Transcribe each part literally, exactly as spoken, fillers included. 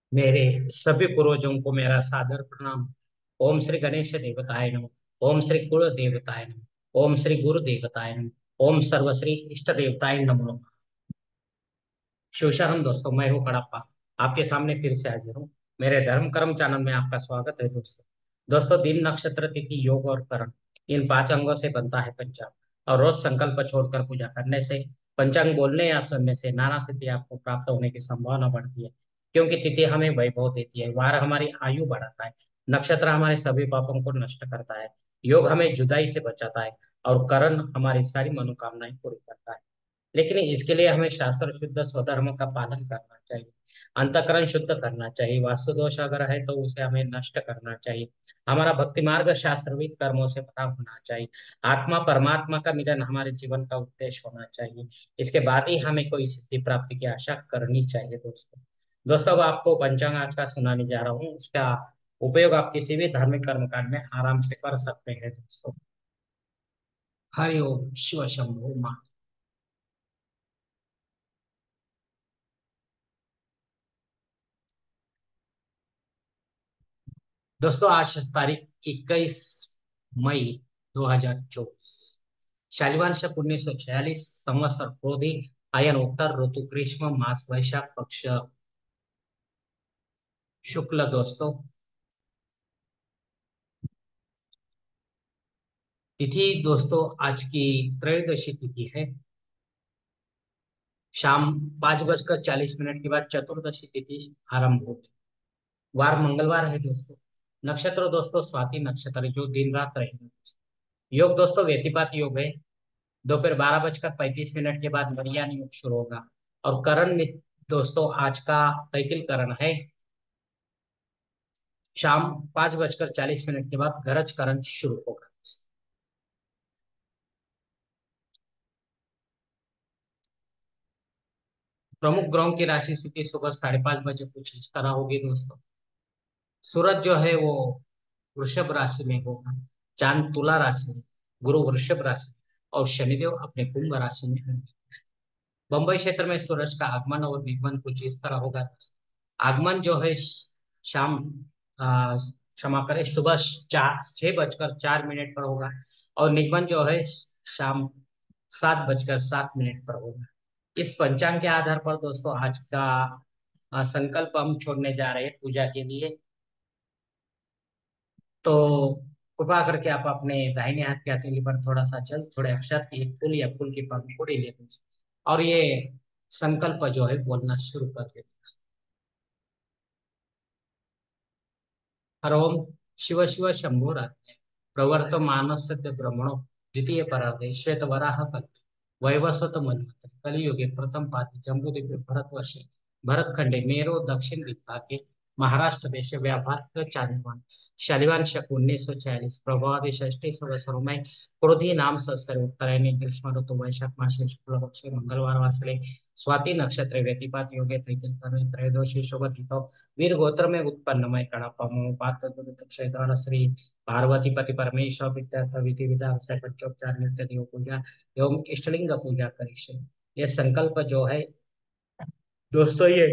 मेरे सभी पूर्वजों को मेरा सादर प्रणाम। ओम श्री गणेश देवताय नमः। ओम श्री कुल देवताय नमः। ओम श्री गुरु देवताय नमः। ओम सर्वश्री इष्ट देवताय नमः। शिवशरण दोस्तों, मैं हूँ कड़प्पा। आपके सामने फिर से हाजिर हूँ। मेरे धर्म कर्म चैनल में आपका स्वागत है दोस्तों। दोस्तों, दिन नक्षत्र तिथि योग और करण, इन पांच अंगों से बनता है पंचांग। और रोज संकल्प छोड़कर पूजा करने से, पंचांग बोलने या सुनने से नाना सिद्धि आपको प्राप्त होने की संभावना बढ़ती है। क्योंकि तिथि हमें वैभव देती है, वार हमारी आयु बढ़ाता है, नक्षत्र हमारे सभी पापों को नष्ट करता है, योग हमें जुदाई से बचाता है, और करण हमारी सारी मनोकामनाएं पूरी करता है। लेकिन इसके लिए हमें शास्त्र शुद्ध स्वधर्म का पालन करना चाहिए। अंतःकरण शुद्ध करना चाहिए। वास्तु दोष अगर है तो उसे हमें नष्ट करना चाहिए। हमारा भक्ति मार्ग शास्त्रविद कर्मों से भरा होना चाहिए। आत्मा परमात्मा का मिलन हमारे जीवन का उद्देश्य होना चाहिए। इसके बाद ही हमें कोई सिद्धि प्राप्ति की आशा करनी चाहिए दोस्तों। दोस्तों, अब आपको पंचांग आज का सुनाने जा रहा हूँ। उसका उपयोग आप किसी भी धार्मिक कर्मकांड में आराम से कर सकते हैं दोस्तों। हरि ओम शिव शंभो मा। दोस्तों, आज तारीख इक्कीस मई दो हज़ार चौबीस, शालिवान शक उन्नीस सौ छियालीस, संवत्सर क्रोधी, अयन उत्तर ऋतु ग्रीष्म मास वैशाख पक्ष शुक्ल दोस्तों। तिथि दोस्तों, आज की त्रयोदशी तिथि है। शाम पांच बजकर चालीस मिनट के बाद चतुर्दशी तिथि आरंभ होगी। वार मंगलवार है दोस्तों। नक्षत्र दोस्तों, स्वाति नक्षत्र है, जो दिन रात रहेगा दोस्तों। योग दोस्तों, व्यतिपात योग है। दोपहर बारह बजकर पैंतीस मिनट के बाद मरियान योग शुरू होगा। और करण में दोस्तों, आज का तैतिल करण है। शाम पांच बजकर चालीस मिनट के बाद गरज करण शुरू होगा। प्रमुख ग्रहों की राशि स्थिति सुबह साढ़े पांच बजे कुछ इस तरह होगी दोस्तों। सूरज जो है वो वृषभ राशि में होगा। चांद तुला राशि में, गुरु वृषभ राशि में, और शनिदेव अपने कुंभ राशि में होंगे। बंबई क्षेत्र में सूरज का आगमन और निगमन कुछ इस तरह होगा दोस्तों। आगमन जो है श- शाम आ, क्षमा करें, सुबह चार छह बजकर चार मिनट पर होगा। और निगमन जो है शाम सात बजकर सात मिनट पर होगा। इस पंचांग के आधार पर दोस्तों, आज का आ, संकल्प हम छोड़ने जा रहे हैं पूजा के लिए। तो कृपा करके आप अपने दाहिने हाथ की हथेली पर थोड़ा सा जल, थोड़े अक्षर, एक फूल या फूल की पंखुड़ी ले लीजिए, और ये संकल्प जो है बोलना शुरू कर देते हैं। हर ओम शिव शिव शंभो रात्रे, प्रवर्त मानस्य ब्रह्मणो, द्वितीय परार्धे श्वेत वराह कल्पे, वैवस्वत मन्वंतरे, कलियुगे प्रथम पादे जम्बूद्वीपे भरतवर्षे, भरतखंडे मेरो दक्षिण दिग्भागे, महाराष्ट्र देश व्यापार चांदमान, शालिवान शक उन्नीस सौ छियालीस, प्रभावती षष्ठी संवत्सरों में क्रोधी नाम संवत्सर उत्तरायणी ग्रीष्म ऋतु वैशाख मास शुक्ल पक्ष मंगलवार वासरे, स्वाति नक्षत्र व्यतिपात योगे तैतिल कर्णे त्रयोदशी शुभ तिथौ, वीर गोत्र में उत्पन्न मैं कणप्पा मम पात्र दुरित क्षेत्र श्री पार्वती पति परमेश्वर विद्यार्थ विधि विधान से पंचोपचार नित्य देव पूजा एवं इष्टलिंग पूजा करिष्ये। ये संकल्प जो है दोस्तों, ये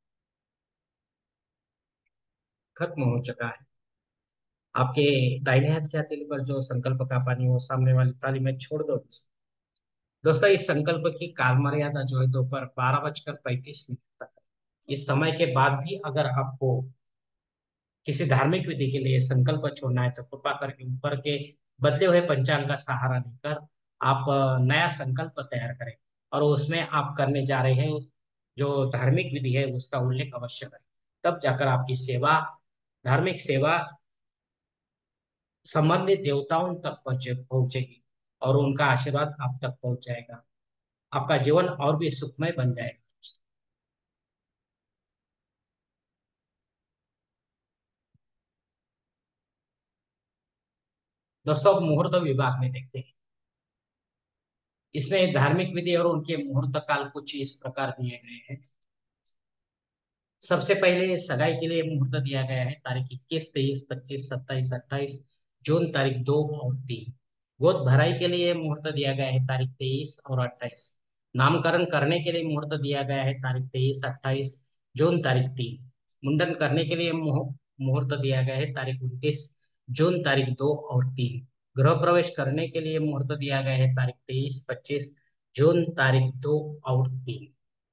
खत्म हो चुका है। आपके दाहिने हाथ की हथेली पर जो संकल्प का पानी वो सामने वाली थाली में छोड़ दो दोस्तों। दोस्तों, इस संकल्प की काल मर्यादा जो है दोपहर बारह बजकर पैंतीस मिनट तक है। इस समय के बाद भी अगर आपको किसी धार्मिक विधि के लिए संकल्प छोड़ना है तो कृपा करके ऊपर के बदले हुए पंचांग का सहारा लेकर आप अ, नया संकल्प तैयार करें। और उसमें आप करने जा रहे हैं जो धार्मिक विधि है उसका उल्लेख अवश्य करें। तब जाकर आपकी सेवा, धार्मिक सेवा संबंधित देवताओं तक पहुंचे पहुंचेगी, और उनका आशीर्वाद आप तक पहुंच जाएगा। आपका जीवन और भी सुखमय बन जाएगा। दोस्तों, अब मुहूर्त विभाग में देखते हैं। इसमें धार्मिक विधि और उनके मुहूर्त काल कुछ इस प्रकार दिए गए हैं। सबसे पहले सगाई के लिए मुहूर्त दिया गया है तारीख इक्कीस, तेईस, पच्चीस, सत्ताईस, अट्ठाईस जून, तारीख दो और तीन। गोद भराई के लिए मुहूर्त दिया गया है तारीख तेईस और अट्ठाईस। नामकरण करने के लिए मुहूर्त दिया गया है तारीख तेईस, अट्ठाईस जून, तारीख तीन। मुंडन करने के लिए मुह- मुहूर्त दिया गया है तारीख उनतीस जून, तारीख दो और तीन। गृह प्रवेश करने के लिए मुहूर्त दिया गया है तारीख तेईस पच्चीस जून, तारीख दो और तीन।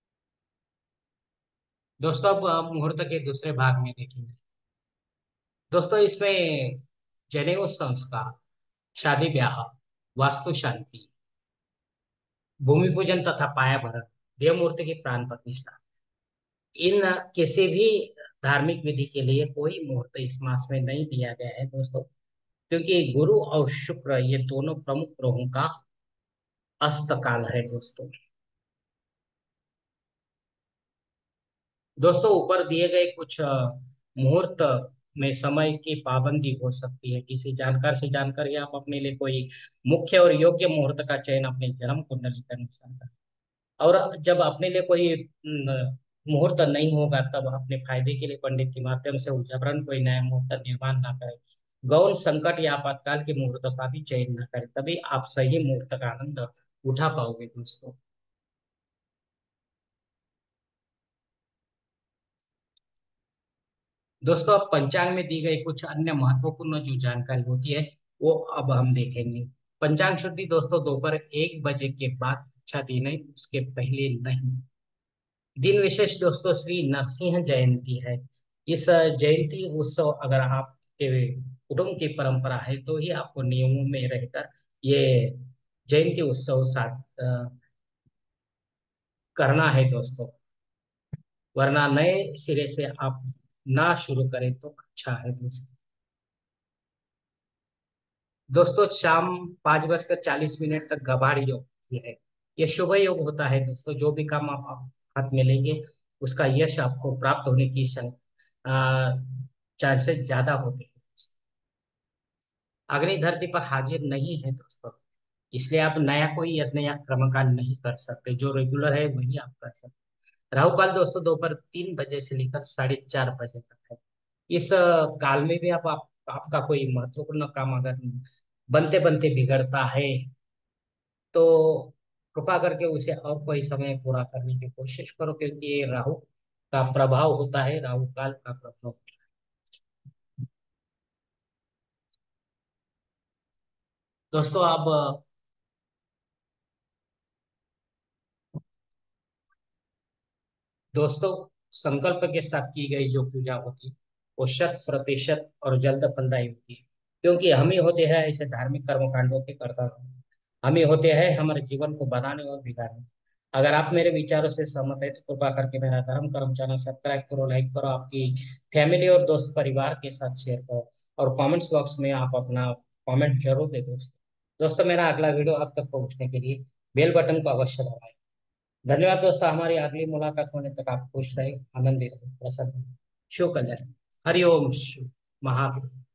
दोस्तों अब अ, मुहूर्त के दूसरे भाग में देखेंगे। दोस्तों इसमें जनेऊ संस्कार, शादी ब्याह, वास्तु शांति, भूमि पूजन तथा पाया भरण, देव मूर्ति की प्राण प्रतिष्ठा, इन किसी भी धार्मिक विधि के लिए कोई मुहूर्त इस मास में नहीं दिया गया है दोस्तों, क्योंकि गुरु और शुक्र ये दोनों प्रमुख ग्रहों का अस्त काल है दोस्तों। दोस्तों ऊपर दिए गए कुछ अ, मुहूर्त में समय की पाबंदी हो सकती है। किसी जानकार से जानकर ही आप अपने लिए कोई मुख्य और योग्य मुहूर्त का चयन अपने जन्म कुंडली के अनुसार करें। और जब अपने लिए कोई न, मुहूर्त नहीं होगा तब अपने फायदे के लिए पंडित के माध्यम से उद्यापन कोई नया मुहूर्त निर्माण ना करें। गौण संकट या आपातकाल के मुहूर्तों का भी चयन न करें, तभी आप सही मुहूर्त का आनंद उठा पाओगे दोस्तों। दोस्तों अब पंचांग में दी गई कुछ अन्य महत्वपूर्ण जो जानकारी होती है वो अब हम देखेंगे। पंचांग शुद्धि दोस्तों दोपहर एक बजे के बाद अच्छा दिन है, उसके पहले नहीं। दिन विशेष दोस्तों श्री नरसिंह जयंती है। इस अ, जयंती उत्सव अगर आपके कुटुंब की परंपरा है तो ही आपको नियमों में रहकर ये जयंती उत्सव साथ अ, करना है दोस्तों, वरना नए सिरे से आप ना शुरू करें तो अच्छा है दोस्तों। दोस्तों शाम पाँच बजकर चालीस मिनट तक गभाड़ योग होती है। ये शुभ योग होता है दोस्तों, जो भी काम आप, आप हाथ में लेंगे उसका यश आपको प्राप्त होने की चांसेस ज्यादा होते हैं। अग्नि धरती पर हाजिर नहीं है दोस्तों, इसलिए आप नया कोई यत्न या कर्मकांड नहीं कर सकते। जो रेगुलर है वही आप कर सकते। राहु काल दोस्तों दोपहर तीन बजे से लेकर साढ़े चार बजे तक है। इस अ, काल में भी आप, आप आपका कोई महत्वपूर्ण काम अगर बनते बनते बिगड़ता है तो कृपा करके उसे और कोई समय पूरा करने की कोशिश करो, क्योंकि ये राहु का प्रभाव होता है, राहु काल का प्रभाव। दोस्तों आप अ, दोस्तों संकल्प के साथ की गई जो पूजा होती है वो शत प्रतिशत और जल्द फलदायी होती है, क्योंकि हम ही होते हैं ऐसे धार्मिक कर्मकांडों के कर्ता। हम ही होते हैं हमारे जीवन को बनाने और बिगाड़ने। अगर आप मेरे विचारों से सहमत है तो कृपा करके मेरा धर्म कर्म चैनल सब्सक्राइब करो, लाइक करो, आपकी फैमिली और दोस्त परिवार के साथ शेयर करो, और कमेंट्स बॉक्स में आप अपना कमेंट जरूर दे दोस्तों। दोस्तों मेरा अगला वीडियो आप तक पहुंचने के लिए बेल बटन को अवश्य दबाएं। धन्यवाद दोस्तों, हमारी अगली मुलाकात होने तक आप खुश रहे, आनंदित रहे, प्रसन्न रहे। शिव कल्याण। हरिओम शिव महादेव।